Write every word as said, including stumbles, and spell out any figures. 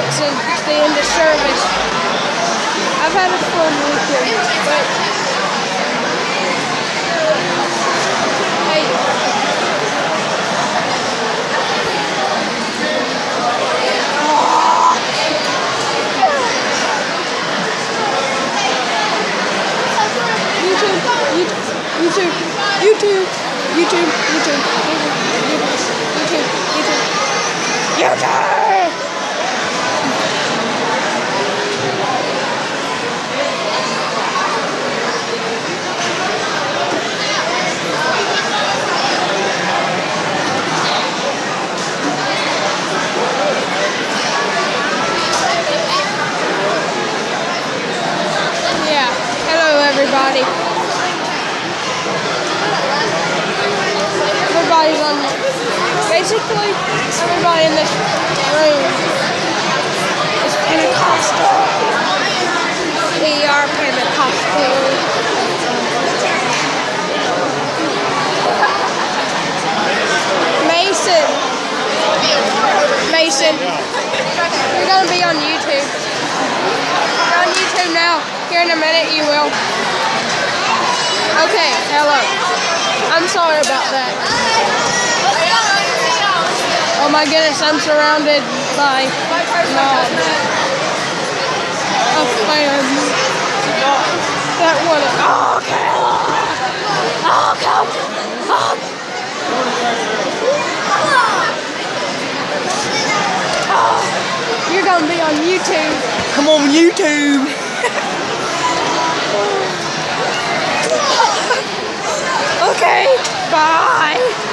Jackson. It's the end of service. I've had a fun weekend, but hey. YouTube, YouTube, YouTube, YouTube, YouTube, YouTube, YouTube, YouTube. Yeah, hello everybody. Everybody's on, basically, everybody in this room is Pentecostal. We are Pentecostal. Mason. Mason. You're going to be on YouTube. You're on YouTube now. Here in a minute you will. Okay, hello. I'm sorry about that. Oh my goodness, I'm surrounded by mobs of fans that want to. Oh, okay. Oh, come. Oh. Oh. You're gonna be on YouTube. Come on, YouTube. Okay, bye.